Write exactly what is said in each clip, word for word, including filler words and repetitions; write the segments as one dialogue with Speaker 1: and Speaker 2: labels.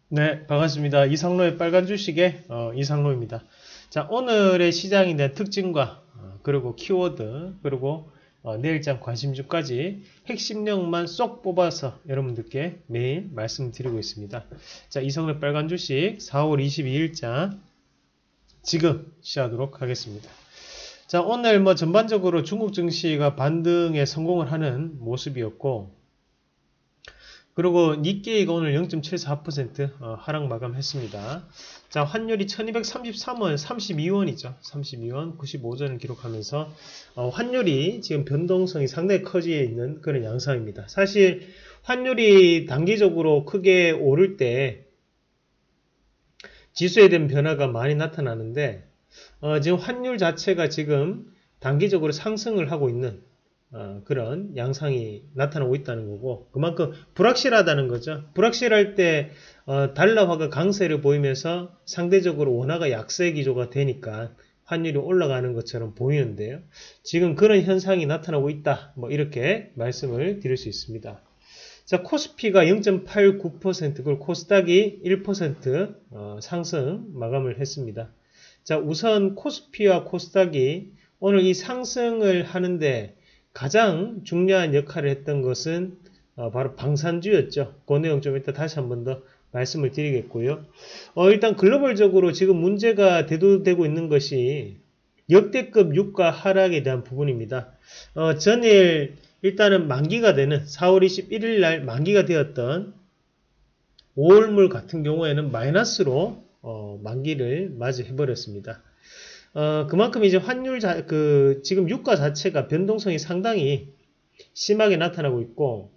Speaker 1: 네, 반갑습니다. 이상로의 빨간 주식의 어, 이상로입니다. 자, 오늘의 시장에 대한 특징과 어, 그리고 키워드 그리고 어, 내일장 관심주까지 핵심 내용만 쏙 뽑아서 여러분들께 매일 말씀드리고 있습니다. 자, 이상로의 빨간 주식 사월 이십이일자 지금 시작하도록 하겠습니다. 자, 오늘 뭐 전반적으로 중국 증시가 반등에 성공을 하는 모습이었고, 그리고 니케이가 오늘 영 점 칠사 퍼센트 하락 마감했습니다. 자, 환율이 천이백삼십삼원, 삼십이원이죠. 삼십이원 구십오전을 기록하면서 어, 환율이 지금 변동성이 상당히 커져 있는 그런 양상입니다. 사실 환율이 단기적으로 크게 오를 때 지수에 대한 변화가 많이 나타나는데 어, 지금 환율 자체가 지금 단기적으로 상승을 하고 있는 어, 그런 양상이 나타나고 있다는 거고, 그만큼 불확실하다는 거죠. 불확실할 때 어, 달러화가 강세를 보이면서 상대적으로 원화가 약세 기조가 되니까 환율이 올라가는 것처럼 보이는데요. 지금 그런 현상이 나타나고 있다. 뭐 이렇게 말씀을 드릴 수 있습니다. 자, 코스피가 영 점 팔구 퍼센트, 그리고 코스닥이 일 퍼센트 어, 상승 마감을 했습니다. 자, 우선 코스피와 코스닥이 오늘 이 상승을 하는데 가장 중요한 역할을 했던 것은 어, 바로 방산주였죠. 그 내용 좀 이따 다시 한 번 더 말씀을 드리겠고요. 어, 일단 글로벌적으로 지금 문제가 대두되고 있는 것이 역대급 유가 하락에 대한 부분입니다. 어, 전일 일단은 만기가 되는 사월 이십일일 날 만기가 되었던 오월물 같은 경우에는 마이너스로 어, 만기를 맞이해버렸습니다. 어, 그만큼 이제 환율 자, 그, 지금 유가 자체가 변동성이 상당히 심하게 나타나고 있고,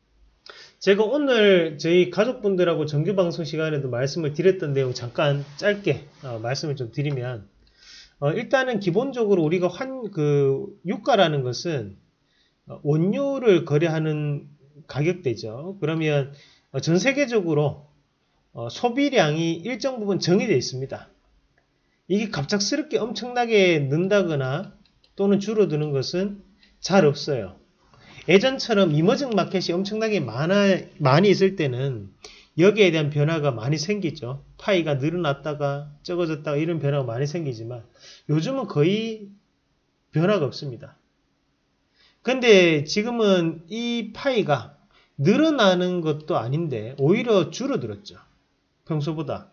Speaker 1: 제가 오늘 저희 가족분들하고 정규방송 시간에도 말씀을 드렸던 내용 잠깐 짧게 어, 말씀을 좀 드리면, 어, 일단은 기본적으로 우리가 환, 그, 유가라는 것은 어, 원료를 거래하는 가격대죠. 그러면 어, 전 세계적으로 어, 소비량이 일정 부분 정해져 있습니다. 이게 갑작스럽게 엄청나게 는다거나 또는 줄어드는 것은 잘 없어요. 예전처럼 이머징 마켓이 엄청나게 많아, 많이 있을 때는 여기에 대한 변화가 많이 생기죠. 파이가 늘어났다가 적어졌다가 이런 변화가 많이 생기지만 요즘은 거의 변화가 없습니다. 근데 지금은 이 파이가 늘어나는 것도 아닌데 오히려 줄어들었죠. 평소보다.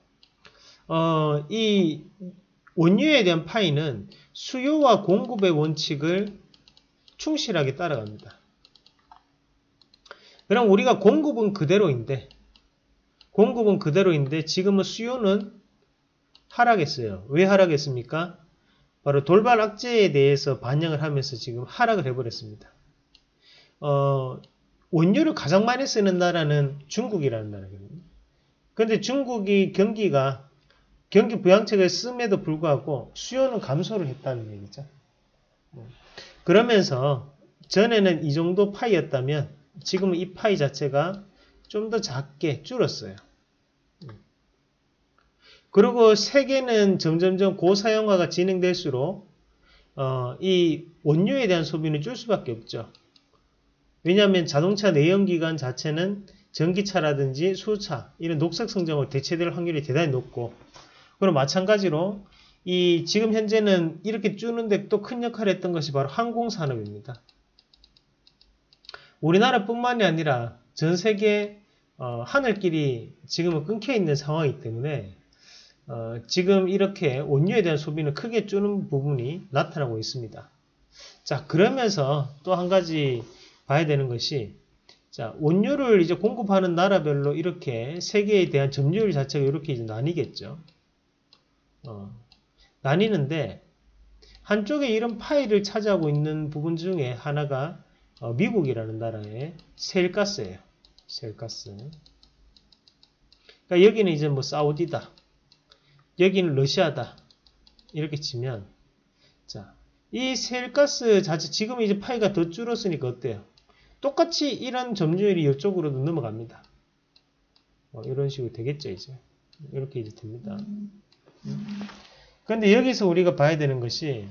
Speaker 1: 어, 이 원유에 대한 파이는 수요와 공급의 원칙을 충실하게 따라갑니다. 그럼 우리가 공급은 그대로인데, 공급은 그대로인데 지금은 수요는 하락했어요. 왜 하락했습니까? 바로 돌발 악재에 대해서 반영을 하면서 지금 하락을 해버렸습니다. 어, 원유를 가장 많이 쓰는 나라는 중국이라는 나라거든요. 그런데 중국이 경기가 경기 부양책을 씀에도 불구하고 수요는 감소를 했다는 얘기죠. 그러면서 전에는 이 정도 파이였다면 지금은 이 파이 자체가 좀 더 작게 줄었어요. 그리고 세계는 점점점 고사용화가 진행될수록 어, 이 원유에 대한 소비는 줄 수밖에 없죠. 왜냐하면 자동차 내연기관 자체는 전기차라든지 수차 이런 녹색 성장으로 대체될 확률이 대단히 높고, 그럼 마찬가지로 이 지금 현재는 이렇게 줄는데 또 큰 역할을 했던 것이 바로 항공산업입니다. 우리나라뿐만이 아니라 전 세계 어, 하늘길이 지금은 끊겨 있는 상황이기 때문에 어, 지금 이렇게 원유에 대한 소비는 크게 줄는 부분이 나타나고 있습니다. 자, 그러면서 또 한 가지 봐야 되는 것이, 자, 원유를 이제 공급하는 나라별로 이렇게 세계에 대한 점유율 자체가 이렇게 이제 나뉘겠죠. 어, 나뉘는데 한쪽에 이런 파일을 차지하고 있는 부분 중에 하나가 어, 미국이라는 나라의 세일가스예요. 세일가스. 그러니까 여기는 이제 뭐 사우디다, 여기는 러시아다 이렇게 치면, 자, 이 세일가스 자체 지금 이제 파이가 더 줄었으니까 어때요? 똑같이 이런 점유율이 이쪽으로도 넘어갑니다. 어, 이런 식으로 되겠죠 이제. 이렇게 이제 됩니다. 그런데 여기서 우리가 봐야 되는 것이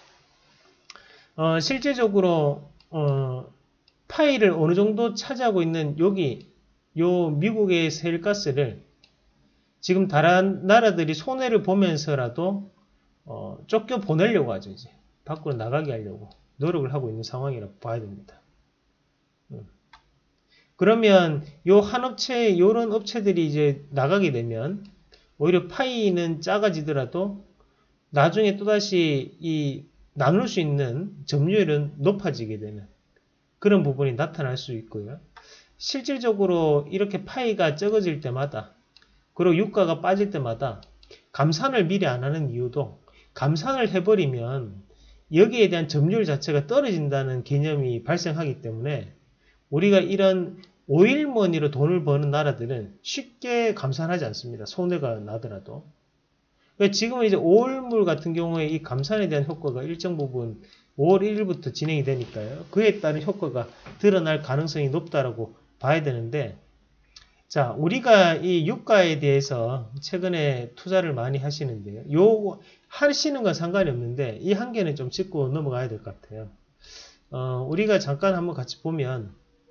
Speaker 1: 어, 실제적으로 어, 파이를 어느 정도 차지하고 있는 여기 요 미국의 세일가스를 지금 다른 나라들이 손해를 보면서라도 어, 쫓겨 보내려고 하죠. 이제 밖으로 나가게 하려고 노력을 하고 있는 상황이라고 봐야 됩니다. 음. 그러면 요 한 업체, 요런 업체들이 이제 나가게 되면 오히려 파이는 작아지더라도 나중에 또다시 이 나눌 수 있는 점유율은 높아지게 되는 그런 부분이 나타날 수 있고요. 실질적으로 이렇게 파이가 적어질 때마다 그리고 유가가 빠질 때마다 감산을 미리 안 하는 이유도 감산을 해버리면 여기에 대한 점유율 자체가 떨어진다는 개념이 발생하기 때문에 우리가 이런 오일머니로 돈을 버는 나라들은 쉽게 감산하지 않습니다. 손해가 나더라도. 그러니까 지금은 이제 오월물 같은 경우에 이 감산에 대한 효과가 일정 부분 오월 일일부터 진행이 되니까요. 그에 따른 효과가 드러날 가능성이 높다라고 봐야 되는데, 자, 우리가 이 유가에 대해서 최근에 투자를 많이 하시는데요. 요, 하시는 건 상관이 없는데, 이 한계는 좀 짚고 넘어가야 될 것 같아요. 어, 우리가 잠깐 한번 같이 보면,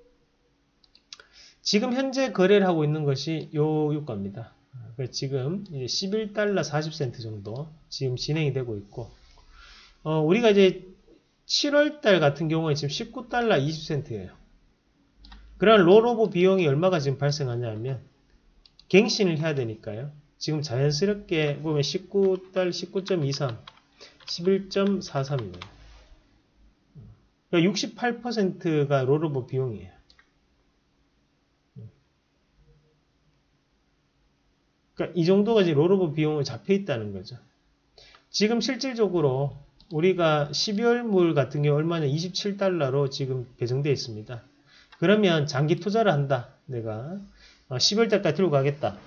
Speaker 1: 지금 현재 거래를 하고 있는 것이 요 유가입니다. 지금 이제 십일 달러 사십 센트 정도 지금 진행이 되고 있고, 어, 우리가 이제 칠월 달 같은 경우에 지금 십구 달러 이십 센트예요. 그런 롤오버 비용이 얼마가 지금 발생하냐면 갱신을 해야 되니까요. 지금 자연스럽게 보면 십구 달 십구 점 이삼, 십일 점 사삼이에요. 그러니까 육십팔 퍼센트가 롤오버 비용이에요. 그러니까 이 정도가 이제 롤오버 비용을 잡혀 있다는 거죠. 지금 실질적으로 우리가 십이월물 같은 경우 얼마냐 이십칠 달러로 지금 배정되어 있습니다. 그러면 장기 투자를 한다. 내가 십일 달까지 들고 가겠다.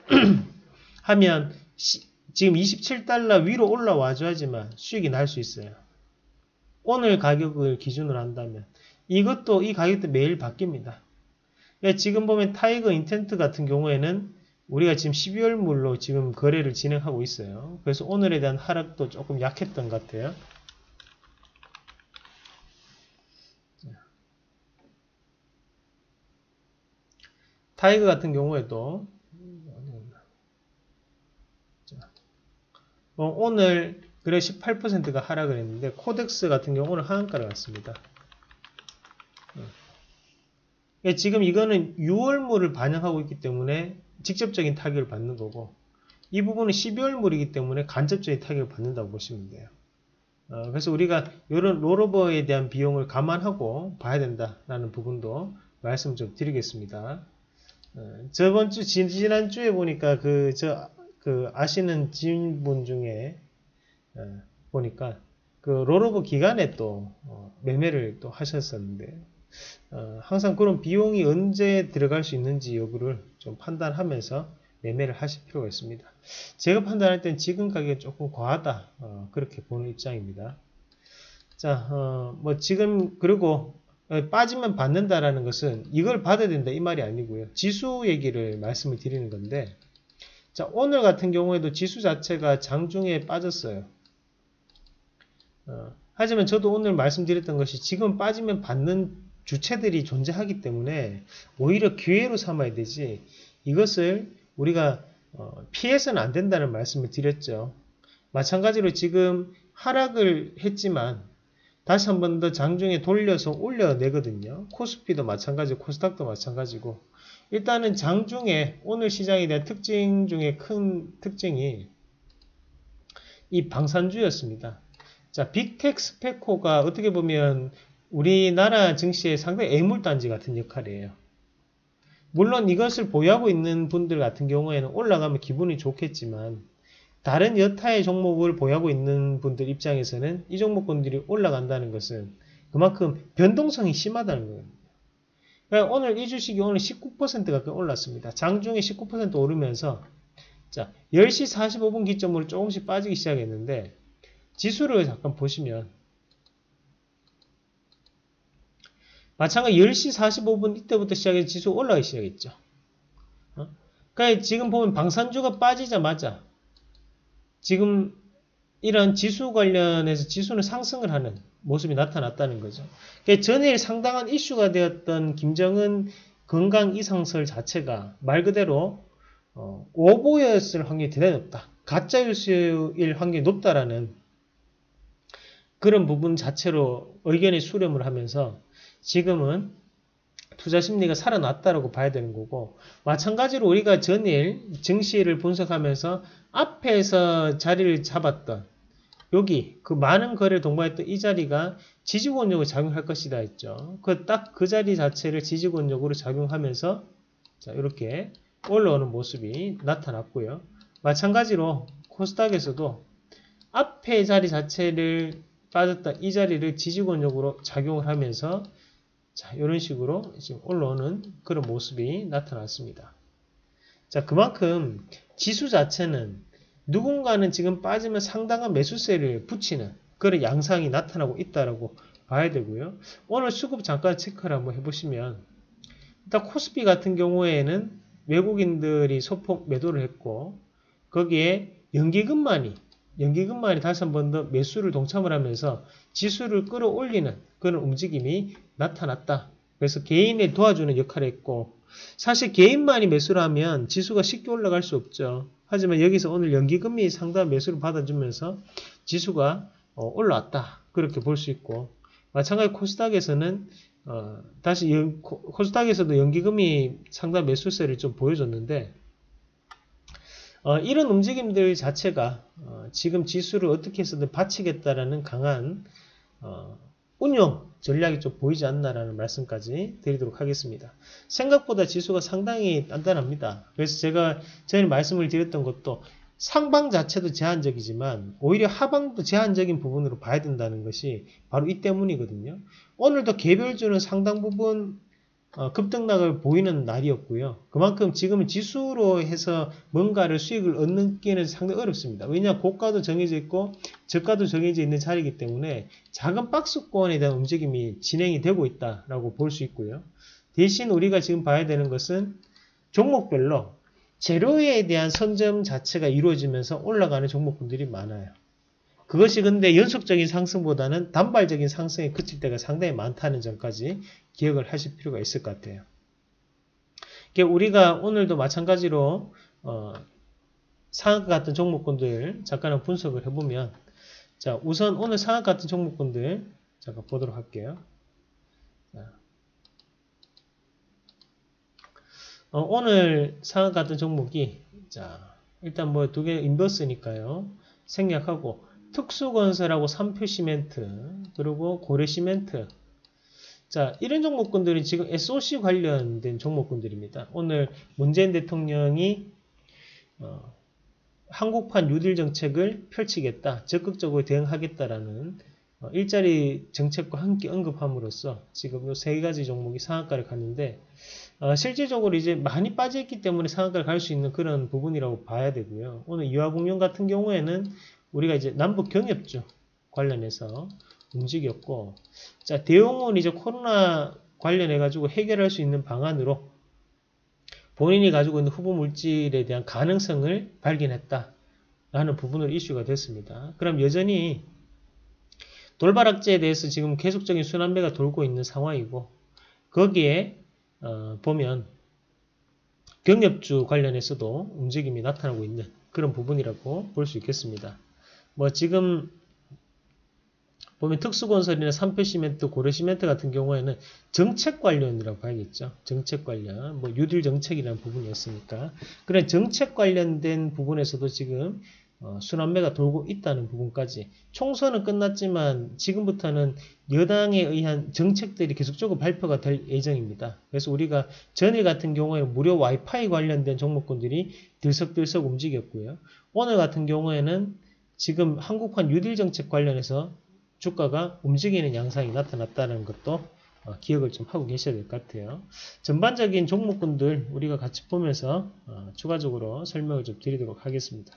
Speaker 1: 하면 시, 지금 이십칠 달러 위로 올라와 줘야지만 수익이 날 수 있어요. 오늘 가격을 기준으로 한다면 이것도 이 가격도 매일 바뀝니다. 그러니까 지금 보면 타이거 인텐트 같은 경우에는 우리가 지금 십이월물로 지금 거래를 진행하고 있어요. 그래서 오늘에 대한 하락도 조금 약했던 것 같아요. 타이거 같은 경우에도 어, 오늘 그래 십팔 퍼센트가 하락을 했는데 코덱스 같은 경우 오늘 하한가를 갔습니다. 어. 지금 이거는 유월물을 반영하고 있기 때문에 직접적인 타격을 받는 거고 이 부분은 십이월물이기 때문에 간접적인 타격을 받는다고 보시면 돼요. 어, 그래서 우리가 이런 롤오버에 대한 비용을 감안하고 봐야 된다라는 부분도 말씀 좀 드리겠습니다. 어, 저번 주, 지난 주에 보니까 그, 저, 그 아시는 지인분 중에 어, 보니까 그 롤오버 기간에 또 어, 매매를 또 하셨었는데 어, 항상 그런 비용이 언제 들어갈 수 있는지 여부를 좀 판단하면서 매매를 하실 필요가 있습니다. 제가 판단할 땐 지금 가격이 조금 과하다 어, 그렇게 보는 입장입니다. 자, 어, 뭐 지금 그리고 빠지면 받는다라는 것은 이걸 받아야 된다 이 말이 아니고요. 지수 얘기를 말씀을 드리는 건데 자, 오늘 같은 경우에도 지수 자체가 장중에 빠졌어요. 어, 하지만 저도 오늘 말씀드렸던 것이 지금 빠지면 받는 주체들이 존재하기 때문에 오히려 기회로 삼아야 되지 이것을 우리가 어, 피해서는 안 된다는 말씀을 드렸죠. 마찬가지로 지금 하락을 했지만 다시 한 번 더 장중에 돌려서 올려내거든요. 코스피도 마찬가지고 코스닥도 마찬가지고 일단은 장중에 오늘 시장에 대한 특징 중에 큰 특징이 이 방산주였습니다. 자, 빅텍 스페코가 어떻게 보면 우리나라 증시에 상당히 애물단지 같은 역할이에요. 물론 이것을 보유하고 있는 분들 같은 경우에는 올라가면 기분이 좋겠지만 다른 여타의 종목을 보유하고 있는 분들 입장에서는 이 종목군들이 올라간다는 것은 그만큼 변동성이 심하다는 거예요. 그러니까 오늘 이 주식이 오늘 십구 퍼센트 가까이 올랐습니다. 장중에 십구 퍼센트 오르면서 자, 열 시 사십오 분 기점으로 조금씩 빠지기 시작했는데 지수를 잠깐 보시면 마찬가지 열 시 사십오 분 이때부터 시작해서 지수가 올라가기 시작했죠. 어? 그러니까 지금 보면 방산주가 빠지자마자 지금 이런 지수 관련해서 지수는 상승을 하는 모습이 나타났다는 거죠. 그러니까 전일 상당한 이슈가 되었던 김정은 건강 이상설 자체가 말 그대로 어, 오보였을 확률이 대단히 높다. 가짜 뉴스일 확률이 높다라는 그런 부분 자체로 의견이 수렴을 하면서 지금은 투자 심리가 살아났다라고 봐야 되는 거고, 마찬가지로 우리가 전일 증시를 분석하면서 앞에서 자리를 잡았던 여기 그 많은 거래를 동반했던 이 자리가 지지권력을 작용할 것이다 했죠. 그 딱 그 자리 자체를 지지권력으로 작용하면서 자 이렇게 올라오는 모습이 나타났고요. 마찬가지로 코스닥에서도 앞에 자리 자체를 빠졌다 이 자리를 지지권력으로 작용을 하면서 자 이런 식으로 지금 올라오는 그런 모습이 나타났습니다. 자 그만큼 지수 자체는 누군가는 지금 빠지면 상당한 매수세를 붙이는 그런 양상이 나타나고 있다라고 봐야 되고요. 오늘 수급 잠깐 체크를 한번 해보시면 일단 코스피 같은 경우에는 외국인들이 소폭 매도를 했고 거기에 연기금만이 연기금만이 다시 한 번 더 매수를 동참을 하면서 지수를 끌어올리는 그런 움직임이 나타났다. 그래서 개인을 도와주는 역할을 했고 사실 개인만이 매수를 하면 지수가 쉽게 올라갈 수 없죠. 하지만 여기서 오늘 연기금이 상당한 매수를 받아주면서 지수가 어, 올라왔다. 그렇게 볼 수 있고 마찬가지 코스닥에서는 어, 다시 연, 코스닥에서도 연기금이 상당한 매수세를 좀 보여줬는데 어, 이런 움직임들 자체가 어, 지금 지수를 어떻게 해서든 받치겠다라는 강한 어, 운용 전략이 좀 보이지 않나라는 말씀까지 드리도록 하겠습니다. 생각보다 지수가 상당히 단단합니다. 그래서 제가 전에 말씀을 드렸던 것도 상방 자체도 제한적이지만 오히려 하방도 제한적인 부분으로 봐야 된다는 것이 바로 이 때문이거든요. 오늘도 개별주는 상당 부분 어, 급등락을 보이는 날이었고요. 그만큼 지금은 지수로 해서 뭔가를 수익을 얻기는 상당히 어렵습니다. 왜냐하면 고가도 정해져 있고 저가도 정해져 있는 자리이기 때문에 작은 박스권에 대한 움직임이 진행이 되고 있다라고 볼 수 있고요. 대신 우리가 지금 봐야 되는 것은 종목별로 재료에 대한 선점 자체가 이루어지면서 올라가는 종목군들이 많아요. 그것이 근데 연속적인 상승보다는 단발적인 상승에 그칠 때가 상당히 많다는 점까지 기억을 하실 필요가 있을 것 같아요. 우리가 오늘도 마찬가지로 어, 상한가 같은 종목군들 잠깐 분석을 해보면 자 우선 오늘 상한가 같은 종목군들 잠깐 보도록 할게요. 자, 어, 오늘 상한가 같은 종목이 자 일단 뭐 두 개 인버스니까요. 생략하고 특수건설하고 삼표시멘트 그리고 고래시멘트 자 이런 종목군들이 지금 에스오씨 관련된 종목군들입니다. 오늘 문재인 대통령이 어, 한국판 뉴딜 정책을 펼치겠다 적극적으로 대응하겠다라는 어, 일자리 정책과 함께 언급함으로써 지금 이 세 가지 종목이 상한가를 갔는데 어, 실질적으로 이제 많이 빠져있기 때문에 상한가를 갈 수 있는 그런 부분이라고 봐야 되고요. 오늘 유화공룡 같은 경우에는 우리가 이제 남북 경협주 관련해서 움직였고, 자, 대웅은 이제 코로나 관련해가지고 해결할 수 있는 방안으로 본인이 가지고 있는 후보 물질에 대한 가능성을 발견했다. 라는 부분으로 이슈가 됐습니다. 그럼 여전히 돌발악재에 대해서 지금 계속적인 순환매가 돌고 있는 상황이고, 거기에, 어, 보면 경협주 관련해서도 움직임이 나타나고 있는 그런 부분이라고 볼 수 있겠습니다. 뭐 지금 보면 특수건설이나 삼표시멘트, 고려시멘트 같은 경우에는 정책 관련이라고 봐야겠죠. 정책 관련, 뭐 뉴딜 정책이라는 부분이었으니까 그런 정책 관련된 부분에서도 지금 어, 순환매가 돌고 있다는 부분까지 총선은 끝났지만 지금부터는 여당에 의한 정책들이 계속적으로 발표가 될 예정입니다. 그래서 우리가 전일 같은 경우에는 무료 와이파이 관련된 종목군들이 들썩들썩 움직였고요. 오늘 같은 경우에는 지금 한국판 뉴딜 정책 관련해서 주가가 움직이는 양상이 나타났다는 것도 어, 기억을 좀 하고 계셔야 될 것 같아요. 전반적인 종목군들 우리가 같이 보면서 어, 추가적으로 설명을 좀 드리도록 하겠습니다.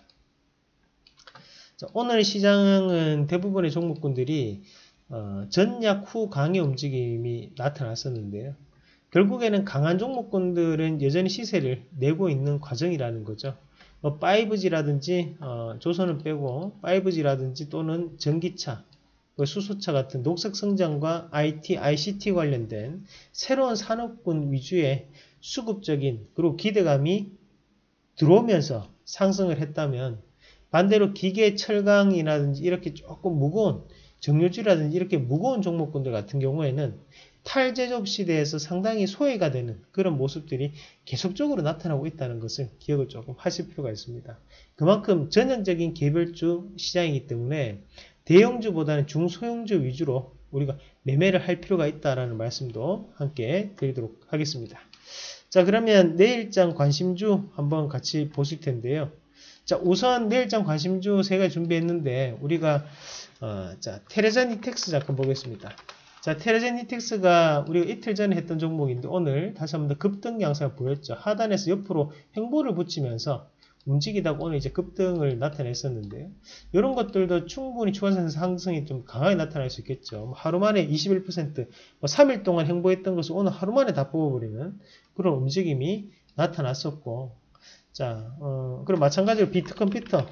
Speaker 1: 자, 오늘 시장은 대부분의 종목군들이 어, 전약 후 강의 움직임이 나타났었는데요. 결국에는 강한 종목군들은 여전히 시세를 내고 있는 과정이라는 거죠. 뭐 파이브지라든지 어, 조선은 빼고 파이브지라든지 또는 전기차, 수소차 같은 녹색 성장과 아이티, 아이씨티 관련된 새로운 산업군 위주의 수급적인 그리고 기대감이 들어오면서 상승을 했다면 반대로 기계, 철강이라든지 이렇게 조금 무거운 정유주라든지 이렇게 무거운 종목군들 같은 경우에는 탈제조업 시대에서 상당히 소외가 되는 그런 모습들이 계속적으로 나타나고 있다는 것을 기억을 조금 하실 필요가 있습니다. 그만큼 전형적인 개별주 시장이기 때문에 대형주보다는 중소형주 위주로 우리가 매매를 할 필요가 있다는 말씀도 함께 드리도록 하겠습니다. 자, 그러면 내일장 관심주 한번 같이 보실 텐데요. 자, 우선 내일장 관심주 세 가지 준비했는데 우리가 어, 자, 테레젠이텍스 잠깐 보겠습니다. 자, 테레젠이텍스가 우리가 이틀 전에 했던 종목인데 오늘 다시 한번 더 급등 양상을 보였죠. 하단에서 옆으로 횡보를 붙이면서 움직이다가 오늘 이제 급등을 나타냈었는데요. 이런 것들도 충분히 추가상 상승이 좀 강하게 나타날 수 있겠죠. 하루 만에 이십일 퍼센트, 뭐 삼 일 동안 횡보했던 것을 오늘 하루 만에 다 뽑아버리는 그런 움직임이 나타났었고, 자, 어, 그리고 마찬가지로 비트컴퓨터.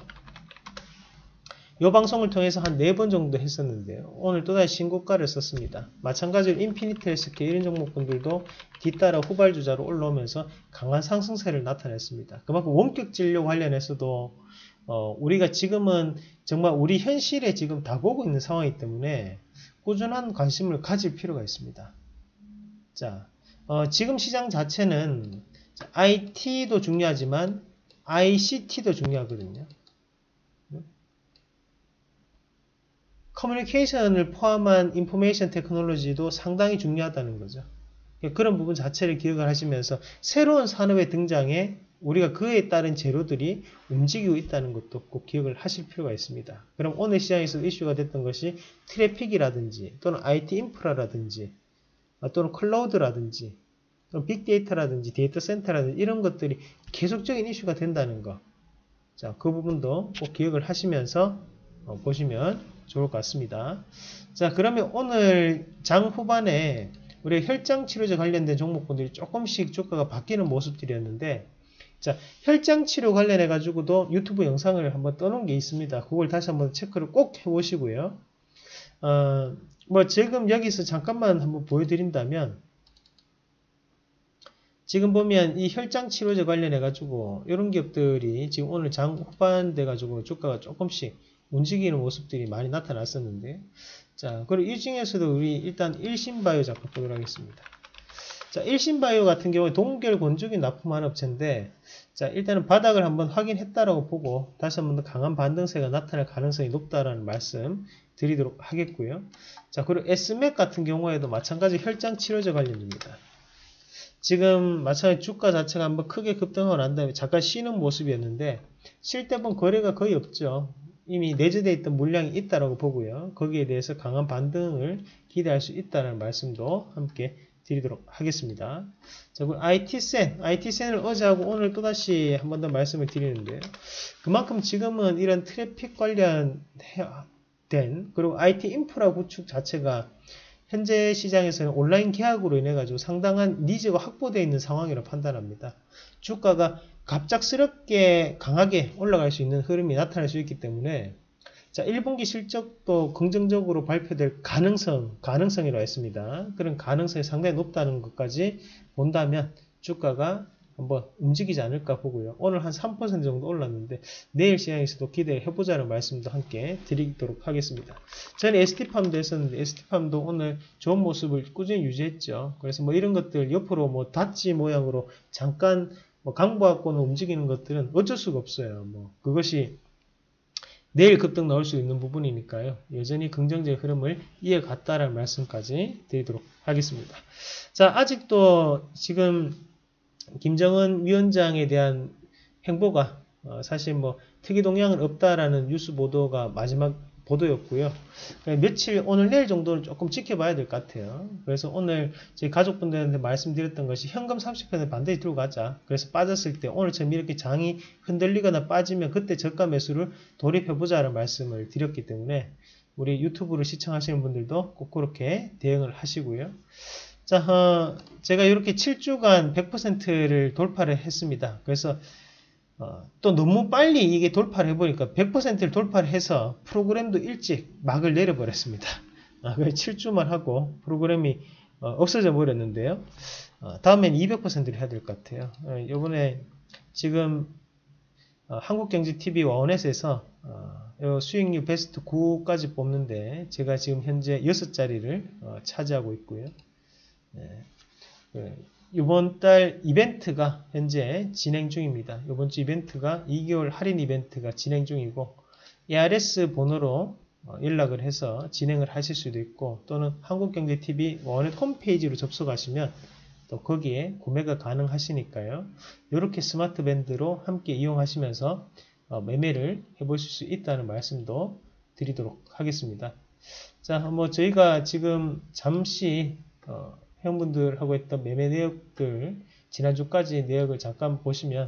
Speaker 1: 이 방송을 통해서 한 네 번 정도 했었는데요. 오늘 또다시 신고가를 썼습니다. 마찬가지로 인피니트 헬스케어 이런 종목군들도 뒤따라 후발주자로 올라오면서 강한 상승세를 나타냈습니다. 그만큼 원격 진료 관련해서도 어, 우리가 지금은 정말 우리 현실에 지금 다 보고 있는 상황이기 때문에 꾸준한 관심을 가질 필요가 있습니다. 자, 어, 지금 시장 자체는 아이티도 중요하지만 아이씨티도 중요하거든요. 커뮤니케이션을 포함한 인포메이션 테크놀로지도 상당히 중요하다는 거죠. 그런 부분 자체를 기억을 하시면서 새로운 산업의 등장에 우리가 그에 따른 재료들이 움직이고 있다는 것도 꼭 기억을 하실 필요가 있습니다. 그럼 오늘 시장에서 이슈가 됐던 것이 트래픽이라든지 또는 아이티 인프라라든지 또는 클라우드라든지 또는 빅데이터라든지 데이터 센터라든지 이런 것들이 계속적인 이슈가 된다는 거. 자, 그 부분도 꼭 기억을 하시면서 어, 보시면 좋을 것 같습니다. 자, 그러면 오늘 장 후반에 우리 혈장치료제 관련된 종목분들이 조금씩 주가가 바뀌는 모습들이었는데, 자, 혈장치료 관련해 가지고도 유튜브 영상을 한번 떠놓은 게 있습니다. 그걸 다시 한번 체크를 꼭 해보시고요. 어, 뭐 지금 여기서 잠깐만 한번 보여드린다면, 지금 보면 이 혈장치료제 관련해 가지고 이런 기업들이 지금 오늘 장 후반 돼 가지고 주가가 조금씩 움직이는 모습들이 많이 나타났었는데, 자, 그리고 이 중에서도 우리 일단 일신바이오 잠깐 보도록 하겠습니다. 자, 일신바이오 같은 경우에 동결 건조기 납품하는 업체인데, 자, 일단은 바닥을 한번 확인했다라고 보고 다시 한번 더 강한 반등세가 나타날 가능성이 높다라는 말씀 드리도록 하겠고요. 자, 그리고 에스맥 같은 경우에도 마찬가지 혈장 치료제 관련입니다. 지금 마찬가지 주가 자체가 한번 크게 급등하고 난 다음에 잠깐 쉬는 모습이었는데 쉴 때 보면 거래가 거의 없죠. 이미 내재되어 있던 물량이 있다라고 보고요. 거기에 대해서 강한 반등을 기대할 수 있다는 말씀도 함께 드리도록 하겠습니다. 자, 그리고 아이티센, 아이티센을 어제하고 오늘 또다시 한 번 더 말씀을 드리는데요. 그만큼 지금은 이런 트래픽 관련된 그리고 아이티 인프라 구축 자체가 현재 시장에서는 온라인 계약으로 인해 가지고 상당한 니즈가 확보되어 있는 상황이라고 판단합니다. 주가가 갑작스럽게 강하게 올라갈 수 있는 흐름이 나타날 수 있기 때문에, 자, 일 분기 실적도 긍정적으로 발표될 가능성, 가능성이라고 했습니다. 그런 가능성이 상당히 높다는 것까지 본다면 주가가 한번 움직이지 않을까 보고요. 오늘 한 삼 퍼센트 정도 올랐는데 내일 시장에서도 기대해 보자는 말씀도 함께 드리도록 하겠습니다. 저는 에스티팜도 했었는데 에스티팜도 오늘 좋은 모습을 꾸준히 유지했죠. 그래서 뭐 이런 것들 옆으로 뭐 닷지 모양으로 잠깐 뭐 강보하고는 움직이는 것들은 어쩔 수가 없어요. 뭐 그것이 내일 급등 나올 수 있는 부분이니까요. 여전히 긍정적인 흐름을 이어갔다라는 말씀까지 드리도록 하겠습니다. 자, 아직도 지금 김정은 위원장에 대한 행보가 어, 사실 뭐 특이 동향은 없다라는 뉴스 보도가 마지막 보도였고요. 며칠 오늘 내일 정도는 조금 지켜봐야 될 것 같아요. 그래서 오늘 저희 가족분들한테 말씀드렸던 것이 현금 삼십 퍼센트 반드시 들고 가자. 그래서 빠졌을 때 오늘처럼 이렇게 장이 흔들리거나 빠지면 그때 저가 매수를 돌입해보자는 말씀을 드렸기 때문에 우리 유튜브를 시청하시는 분들도 꼭 그렇게 대응을 하시고요. 자, 어, 제가 이렇게 칠 주간 백 퍼센트를 돌파를 했습니다. 그래서 어, 또 너무 빨리 이게 돌파를 해보니까 백 퍼센트를 돌파를 해서 프로그램도 일찍 막을 내려버렸습니다. 아, 그래서 칠 주만 하고 프로그램이 어, 없어져 버렸는데요. 어, 다음엔 이백 퍼센트를 해야 될 것 같아요. 어, 이번에 지금 어, 한국경제티비 원넷에서 어, 수익률 베스트 구까지 뽑는데 제가 지금 현재 여섯 자리를 어, 차지하고 있고요. 네. 네. 이번 달 이벤트가 현재 진행 중입니다. 이번 주 이벤트가 이 개월 할인 이벤트가 진행 중이고 에이아르에스 번호로 어, 연락을 해서 진행을 하실 수도 있고 또는 한국경제티비 원넷 홈페이지로 접속하시면 또 거기에 구매가 가능하시니까요. 이렇게 스마트 밴드로 함께 이용하시면서 어, 매매를 해보실 수 있다는 말씀도 드리도록 하겠습니다. 자, 뭐 저희가 지금 잠시 어, 회원분들하고 했던 매매 내역들 지난주까지 내역을 잠깐 보시면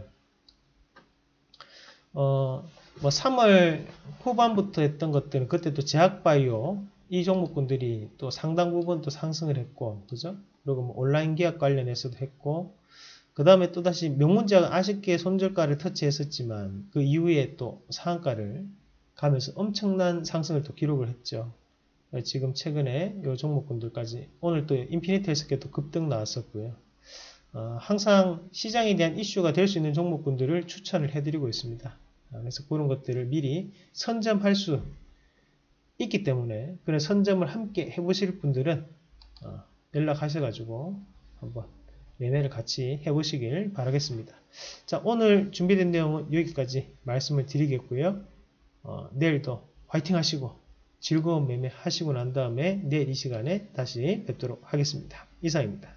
Speaker 1: 어, 뭐 삼월 후반부터 했던 것들은 그때 또 제약바이오 이 종목군들이 또 상당 부분 또 상승을 했고, 그죠? 그리고 뭐 온라인 계약 관련해서도 했고, 그 다음에 또다시 명문제약 아쉽게 손절가를 터치했었지만 그 이후에 또 상한가를 가면서 엄청난 상승을 또 기록을 했죠. 지금 최근에 이 종목군들까지 오늘 또 인피니트 헬스케어도 급등 나왔었고요. 어, 항상 시장에 대한 이슈가 될 수 있는 종목군들을 추천을 해드리고 있습니다. 그래서 그런 것들을 미리 선점할 수 있기 때문에 그런 선점을 함께 해보실 분들은 어, 연락하셔가지고 한번 매매를 같이 해보시길 바라겠습니다. 자, 오늘 준비된 내용은 여기까지 말씀을 드리겠고요. 어, 내일도 화이팅 하시고 즐거운 매매 하시고 난 다음에 내일 이 시간에 다시 뵙도록 하겠습니다. 이상입니다.